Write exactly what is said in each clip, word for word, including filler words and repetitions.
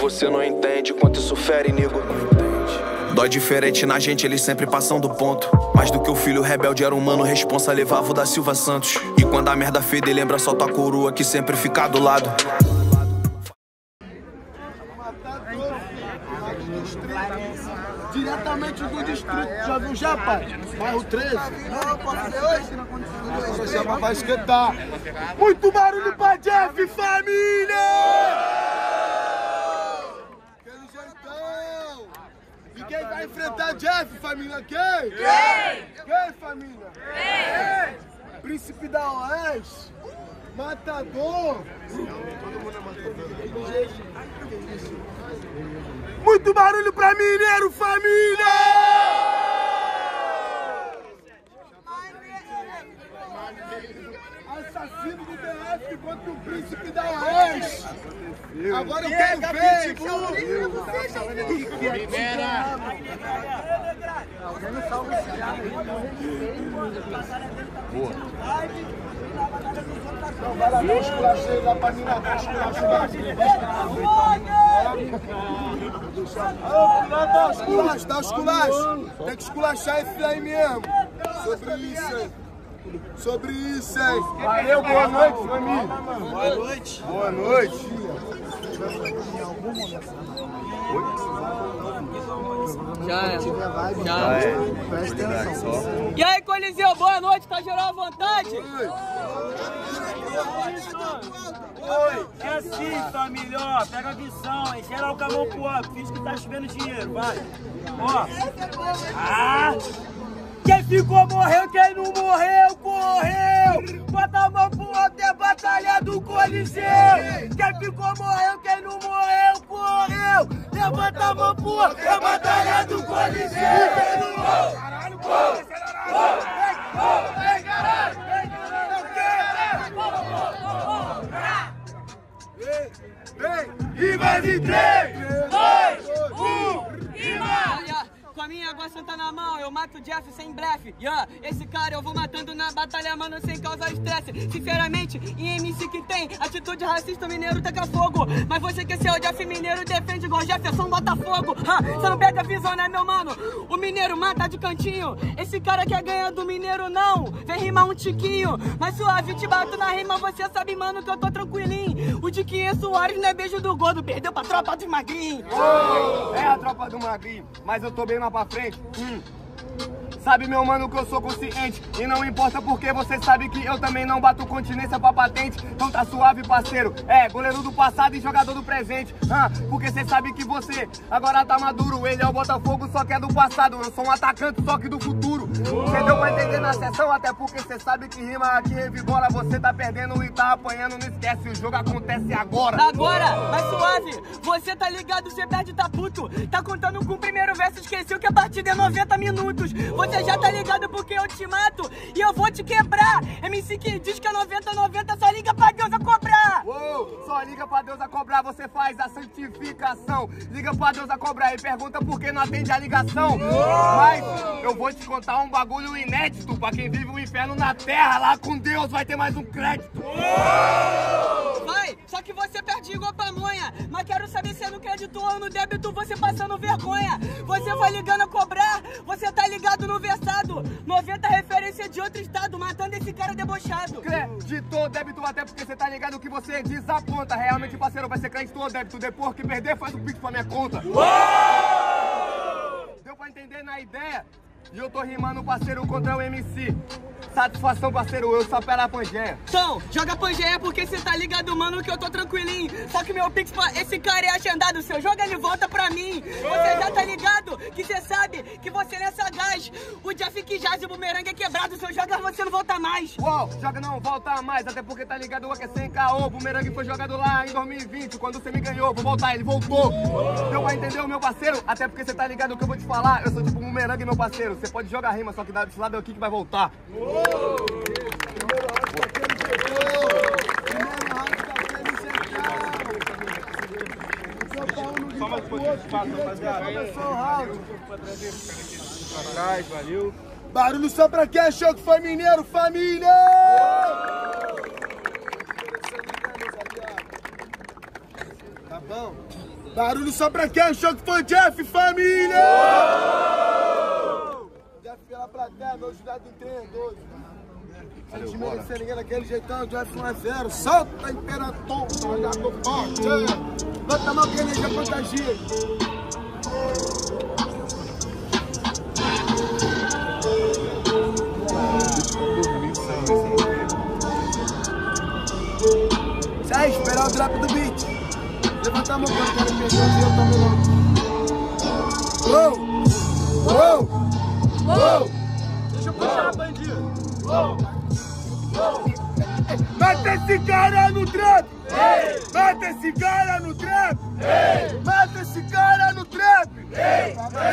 você não entende quanto isso fere, nego. Dói diferente na gente, eles sempre passam do ponto. Mais do que o filho rebelde era um mano responsa, levava o da Silva Santos. E quando a merda fede, lembra só tua coroa que sempre fica do lado. Diretamente do distrito, já viu já, pai? Bairro treze. Não, pode ser hoje? Agora chama, vai esquentar. Muito barulho pra Jeff, família! Aquele jeitão. E quem vai enfrentar Jeff, família? Quem? Quem? Quem, família? Quem? Príncipe da Oeste. Matador. Todo mundo é matador. Muito barulho pra Mineiro, família! Assassino do D F contra o príncipe da Oeste. Agora eu quero ver. Boa. Não, vai lá, dá um esculachei lá pra mim, dá um esculachei lá. Dá um esculacho, dá um esculacho. Tem que esculachar esse aí mesmo. Sobre isso, hein? Sobre isso, hein? Valeu, boa noite, família. Boa noite. Boa noite. Já é. Já é. E aí, Coliseu, boa noite, tá geral à vontade? Oi. Oi. É assim, família, ó, pega a visão, hein? Geral com a mão pro alto, finge que tá chovendo dinheiro, vai. Ó. Ah! Quem ficou morreu, quem não morreu, correu! Bota a mão pro alto, é batalha do Coliseu! Quem ficou morreu, quem não morreu, correu! Levanta a mão pro alto, é batalha do Coliseu! Caralho, vem, caralho! E vai de três, dois, um, e vai! Com a minha água santa na mão, eu mato o Jeff sem blefe. Yeah, esse cara eu vou matando na batalha, mano, sem causar estresse. Sinceramente, em M C que tem atitude racista, o mineiro taca fogo. Mas você quer ser o Jeff mineiro, defende igual Jefferson Botafogo. Você não pega a visão, né, meu mano? O mineiro mata de cantinho. Esse cara quer ganhar do mineiro, não. Vem rimar um tiquinho. Mas suave, te bato na rima, você sabe, mano, que eu tô tranquilinho. O Diquinho Soares não é beijo do gordo, perdeu pra tropa dos magrinhos. Oh, é a tropa do magrinho, mas eu tô bem mais pra frente. Hum. Sabe, meu mano, que eu sou consciente. E não importa porque você sabe que eu também não bato continência pra patente. Então tá suave, parceiro. É, goleiro do passado e jogador do presente. Ah, porque você sabe que você agora tá maduro. Ele é o Botafogo, só que é do passado. Eu sou um atacante, só que do futuro. Você deu pra entender na sessão, até porque você sabe que rima aqui revigora. Você tá perdendo e tá apanhando, não esquece. O jogo acontece agora. Agora, mas suave, você tá ligado, você perde, tá puto. Tá contando com o primeiro verso, esqueceu que a partida é noventa minutos. Você já tá ligado porque eu te mato e eu vou te quebrar. M C que diz que é noventa noventa, só liga pra Deus a cobrar. Uou, só liga pra Deus a cobrar, você faz a santificação. Liga pra Deus a cobrar e pergunta por que não atende a ligação. Uou. Mas eu vou te contar um bagulho inédito. Pra quem vive o inferno na terra, lá com Deus vai ter mais um crédito. Uou. Vai, só que você perde igual pamonha. Mas quero saber se é no crédito ou no débito, você passando vergonha. Você vai ligando a cobrar, você tá ligado no versado. noventa referência de outro estado, matando esse cara debochado. Crédito ou débito, até porque você tá ligado que você desaponta. Realmente, parceiro, vai ser crédito ou débito. Depois que perder, faz o pix pra minha conta. Uou! Deu pra entender na ideia? E eu tô rimando, parceiro, contra o M C. Satisfação, parceiro, eu só pela Pangeia. Então, joga Pangeia porque cê tá ligado, mano, que eu tô tranquilinho. Só que meu pix, pra esse cara é agendado. Se eu jogo, ele volta pra mim. Você já tá ligado que cê sabe que você não é sagaz. O Jeff que jaz e o bumerangue é quebrado. Se eu jogar, você não volta mais. Uou, joga não, volta mais. Até porque tá ligado que é sem caô. O bumerangue foi jogado lá em dois mil e vinte. Quando você me ganhou, vou voltar, ele voltou. Deu pra entender o meu parceiro? Até porque você tá ligado que eu vou te falar. Eu sou tipo um bumerangue, meu parceiro. Você pode jogar rima, só que desse lado é aqui que vai voltar. Uou! Só mais um pouquinho de espaço, rapaziada. Começou o round. Pra trás, valeu. Barulho só pra quem achou que foi mineiro, família! Tá bom? Barulho só pra quem achou que foi Jeff, família! Uou! Jeff pela plateia, meu jurado em três, dois. Sem desmerecer ninguém daquele jeitão, Jeff um a zero. Solta, Imperator, jogador forte. Bota a mão que a energia contagia. Sai, esperar o drop do beat. Levanta a mão quando quero perder, eu também não. Uou! Uou! Uou! Deixa eu puxar, bandido. Uou! Uou! Mata esse cara no trap! Ei! Mata esse cara no trap! Ei! Mata esse cara no trap! Ei!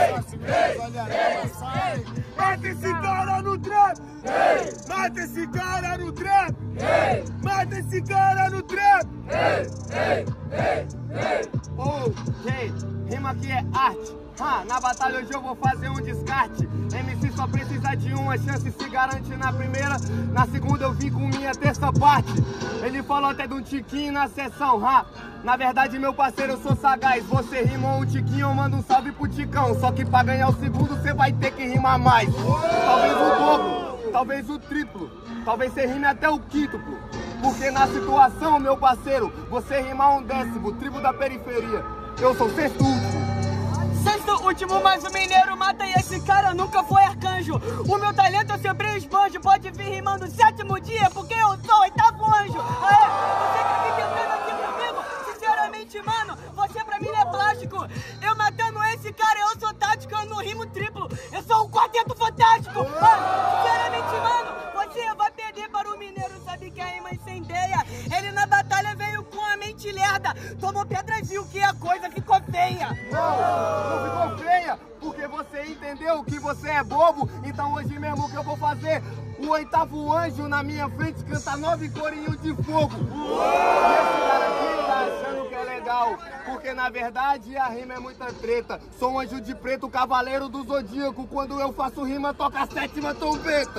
Mata esse cara no trap! Ei! Mata esse cara no trap! Ei! Mata esse cara no trap! Ei! Ei! Ei! Ei! Oh, hey, rima aqui é arte. Ah, na batalha hoje eu vou fazer um descarte. M C só precisa de uma chance, se garante na primeira. Na segunda eu vim com minha terça parte. Ele falou até de um tiquinho na sessão. Ah, na verdade meu parceiro eu sou sagaz. Você rimou um tiquinho, eu mando um salve pro Ticão. Só que pra ganhar o segundo você vai ter que rimar mais. Talvez o dobro, talvez o triplo, talvez você rime até o quíntuplo. Porque na situação, meu parceiro, você rimar um décimo, tribo da periferia. Eu sou sexto último. Sexto último, mas o mineiro mata e esse cara nunca foi arcanjo. O meu talento eu sempre esbanjo. Pode vir rimando sétimo dia, porque eu sou oitavo anjo. Aê, você que fica entrando aqui comigo, sinceramente, mano, você pra mim é plástico. Eu matando esse cara, eu sou tático, eu não rimo triplo. Eu sou um quarteto fantástico. Mano, sinceramente, mano, você vai perder para o mineiro, sabe que a rima incendeia. Ele na batalha veio com a mente lerda. Tomou pedra e viu que a coisa ficou feia. Não, não ficou feia, porque você entendeu que você é bobo. Então hoje mesmo que eu vou fazer o oitavo anjo na minha frente canta nove corinhos de fogo. Uou! E esse cara aqui tá achando que é legal, porque na verdade a rima é muita treta. Sou um anjo de preto, cavaleiro do zodíaco. Quando eu faço rima, toca a sétima trombeta.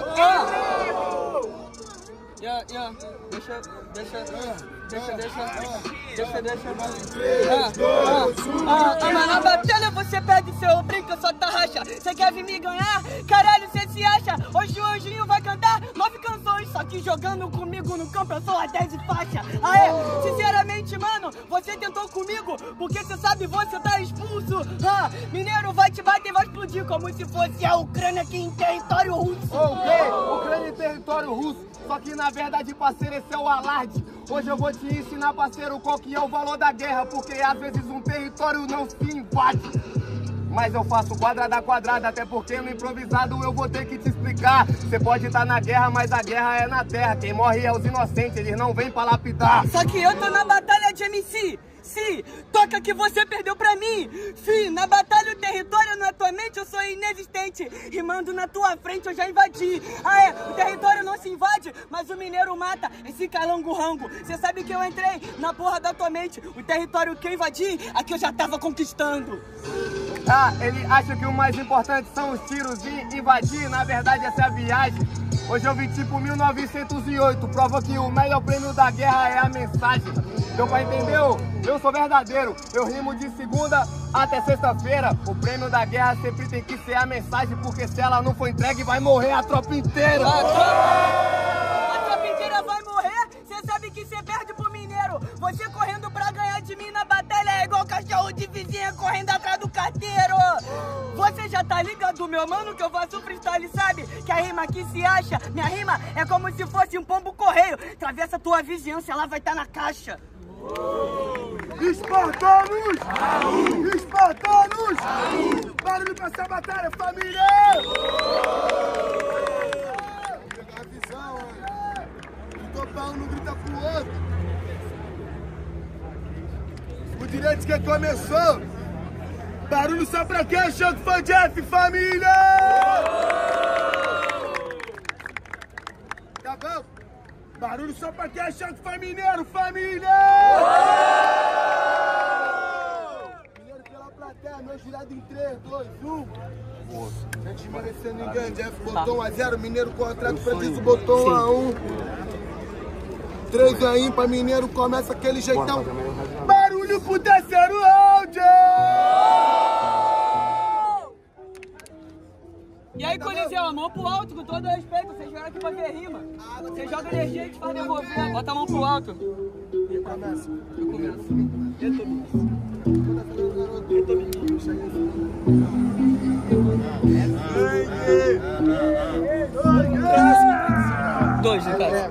Oh! Yeah, yeah. Deixa, deixa, deixa, deixa, deixa, deixa. Ah, ah, ah, ah, mas na batalha você perde seu brinco, só tá racha. Você quer vir me ganhar? Caralho, cê se acha? Hoje o anjinho vai cantar nove canções, só que jogando comigo no campo eu sou a dez de faixa. Aê, sinceramente, mano, você tentou comigo, porque cê sabe, você tá expulso. Ah, mineiro vai te bater e vai explodir, como se fosse a Ucrânia aqui em território russo. Ok, Ucrânia em território russo. Só que na verdade, parceiro, esse é o alarde. Hoje eu vou te ensinar, parceiro, qual que é o valor da guerra. Porque às vezes um território não se invade, mas eu faço quadrada a quadrada. Até porque no improvisado eu vou ter que te explicar. Você pode estar na guerra, mas a guerra é na terra. Quem morre é os inocentes, eles não vêm pra lapidar. Só que eu tô na batalha de M C. Sim, toca que você perdeu pra mim. Fim, na batalha o território na tua mente eu sou inexistente. Rimando na tua frente eu já invadi. Ah é, o território não se invade, mas o mineiro mata esse calango-rango. Você sabe que eu entrei na porra da tua mente. O território que eu invadi, aqui eu já tava conquistando. Ah, ele acha que o mais importante são os tiros e invadir. Na verdade essa é a viagem. Hoje eu vi tipo mil novecentos e oito. Prova que o melhor prêmio da guerra é a mensagem. Deu pra entender? Eu sou verdadeiro. Eu rimo de segunda até sexta-feira. O prêmio da guerra sempre tem que ser a mensagem, porque se ela não for entregue vai morrer a tropa inteira. A tropa, a tropa inteira vai morrer? Você sabe que você perde pro mineiro. Você correndo pra ganhar de mim na batalha é igual cachorro de vizinha correndo atrás do carteiro. Você já tá ligado, meu mano, que eu faço freestyle, sabe? Que a rima aqui se acha. Minha rima é como se fosse um pombo correio. Atravessa tua vizinhança, ela vai estar tá na caixa. Espartanos! Espartanos! Barulho pra essa batalha, família! Pegar a visão, hein? Topar um não grita pro outro. O direito que começou. Barulho só pra quem achou que foi Jeff, família! Tá bom? Barulho só pra quem achou que foi mineiro, família! Mineiro pela plateia, meu girado em três, dois, um. Sem desmerecer ninguém, Jeff botou um a zero, mineiro contrato pra isso botou um a um. três a ímpar, mineiro começa aquele jeitão. Barulho pro terceiro round! todo respeito, vocês vieram aqui pra ver rima. Você joga energia e a gente faz devolver. Bota a mão pro alto. Eu começo. Eu começo. Eu tô Eu tô menino, Dois, no caso.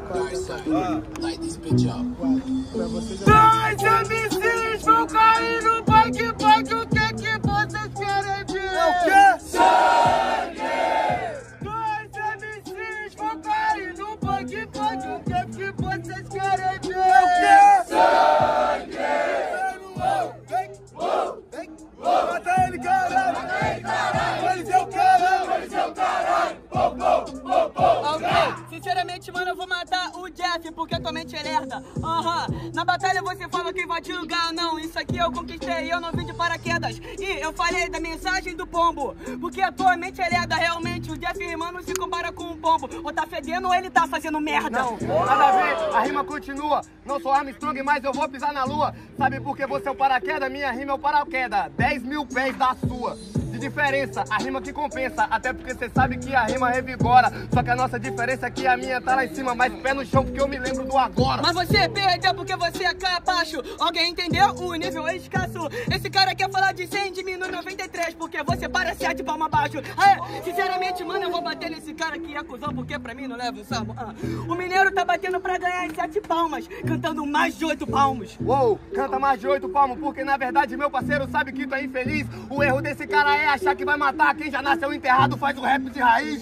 Dois M Cs vão cair no bike, bike, o que que vocês querem ver? É o quê? Sangue! Dois M Cs vão cair no bike, bike, o que que vocês querem ver? É o quê? Sangue! Vem, vem, mata ele, caralho! Mata ele, caralho! Eles é o caralho! Eles é o caralho! Pô, pô, pô, pô! Ok, sinceramente, mano, eu vou matar o Jeff, porque atualmente ele herda. Aham, uhum. Na batalha você fala que invadiu o lugar, não. Isso aqui eu conquistei, eu não vim de paraquedas. E eu falei da mensagem do pombo, porque atualmente ele herda. Realmente, o Jeff rimando se compara com um pombo. Ou tá fedendo ou ele tá fazendo merda. Não, nada a ver, a rima continua. Não sou Armstrong, mas eu vou pisar na lua. Sabe por que você é o paraquedas? Minha rima é o paraquedas. dez mil pés da sua. De diferença, a rima que compensa. Até porque você sabe que a rima revigora. Só que a nossa diferença é que a minha tá lá em cima, mas pé no chão porque eu me lembro do agora. Mas você perdeu porque você é capacho. Alguém entendeu? O nível é escasso. Esse cara quer falar de cem, diminui noventa e três, porque você parece de palma abaixo. Ah, sinceramente, mano, eu vou bater nesse cara que é cuzão, porque pra mim não leva o salmo. Ah, o mineiro tá batendo pra ganhar em sete palmas, cantando mais de oito palmos. Uou, canta mais de oito palmos, porque na verdade meu parceiro sabe que tu é infeliz. O erro desse cara é achar que vai matar quem já nasceu enterrado, faz o rap de raiz.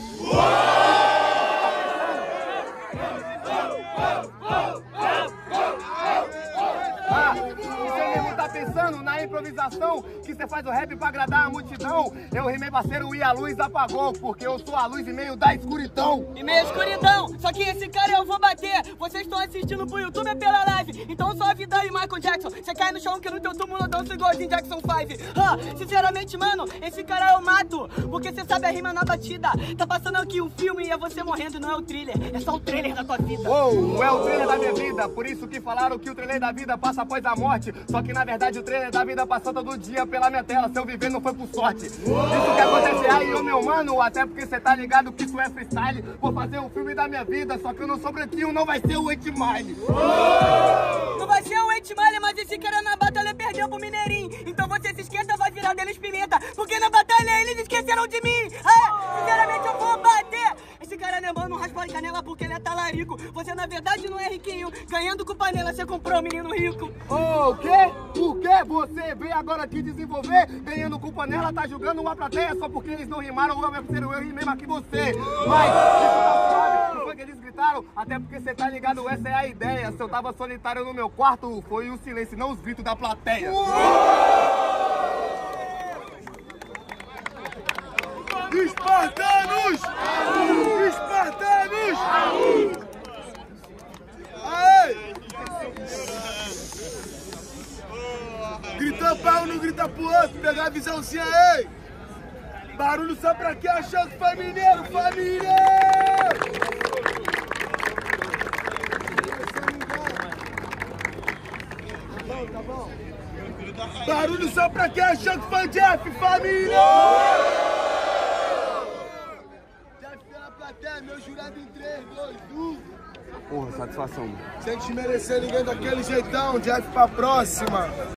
Ah, você mesmo tá pensando na improvisação que você faz o rap pra agradar a multidão. Eu rimei, parceiro, e a luz apagou, porque eu sou a luz e meio da escuridão. E meio escuridão, só que esse cara eu vou bater. Vocês estão assistindo pro YouTube é pela live, então só a vida aí, Michael Jackson. Você cai no chão que no teu túmulo eu danço igualzinho Jackson cinco. Ah, sinceramente, mano, esse cara eu mato, porque você sabe a rima na batida. Tá passando aqui um filme e é você morrendo, não é o thriller. É só o trailer da tua vida. Uou, é o trailer da minha vida, por isso que falaram que o trailer da vida passa após a morte. Só que na verdade o trailer da vida passou todo dia pela minha tela. Se eu viver não foi por sorte. Isso que acontece aí, ô meu mano. Até porque cê tá ligado que isso é freestyle. Vou fazer um filme da minha vida, só que eu não sou branquinho, não vai ser o eight Mile. Não vai ser o eight Mile, mas esse cara na batalha perdeu pro Mineirinho. Então você se esquenta, vai virar deles pimenta, porque na batalha eles esqueceram de mim. Ah, sinceramente eu vou bater. Esse cara não é mano, raspa a canela porque ele é talarico. Você na verdade não é riquinho, ganhando com panela você comprou um menino rico. Oh, o quê? Por que você veio agora aqui desenvolver? Ganhando com panela, tá julgando uma plateia só porque eles não rimaram, meu parceiro, eu rimei mais que você. Mas, isso tá suave, não foi que eles gritaram? Até porque você tá ligado, essa é a ideia. Se eu tava solitário no meu quarto, foi o silêncio, não os gritos da plateia. Espartanos! Espartanos! Aê! Grita pra um, não grita pro outro, pegar a visãozinha aí! Barulho só pra quem achou que foi mineiro, família! Tá bom, tá bom. Barulho só pra quem achou que foi Jeff, família! Jeff pela plateia, meu jurado em três, dois, um. Porra, satisfação. Sem te merecer ninguém daquele jeitão, Jeff pra próxima.